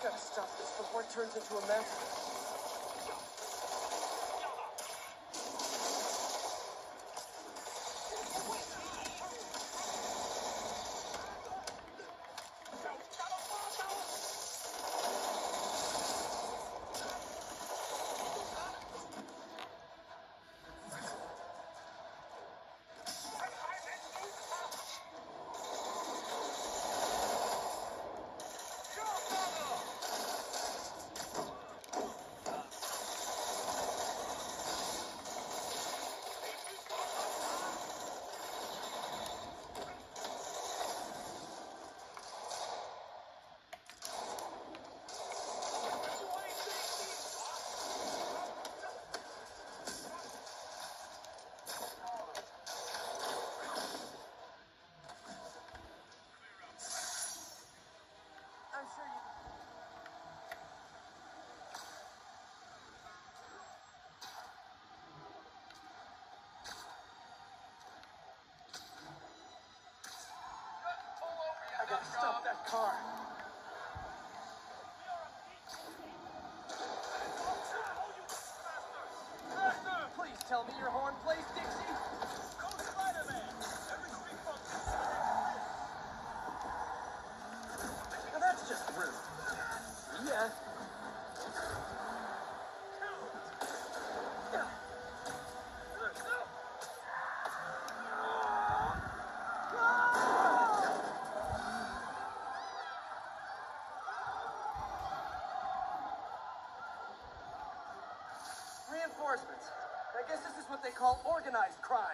Gotta stop this before it turns into a mess. I'm sure you... I gotta stop that car. Please tell me your horn plays, Dixie. Go Spiderman! Every function. Now that's just rude. Yeah. Reinforcements. I guess this is what they call organized crime.